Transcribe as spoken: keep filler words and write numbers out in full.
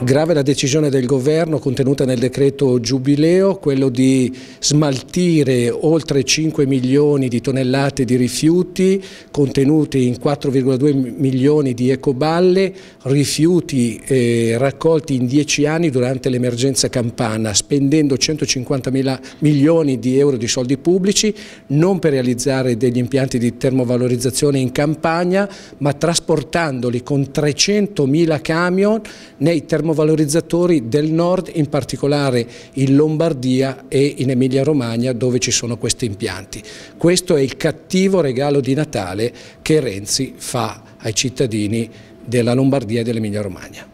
Grave la decisione del governo contenuta nel decreto Giubileo, quello di smaltire oltre cinque milioni di tonnellate di rifiuti contenuti in quattro virgola due milioni di ecoballe, rifiuti eh, raccolti in dieci anni durante l'emergenza campana, spendendo centocinquantamila milioni di euro di soldi pubblici, non per realizzare degli impianti di termovalorizzazione in Campania, ma trasportandoli con trecentomila camion nei termovalorizzatori del nord, in particolare in Lombardia e in Emilia Romagna, dove ci sono questi impianti. Questo è il cattivo regalo di Natale che Renzi fa ai cittadini della Lombardia e dell'Emilia Romagna.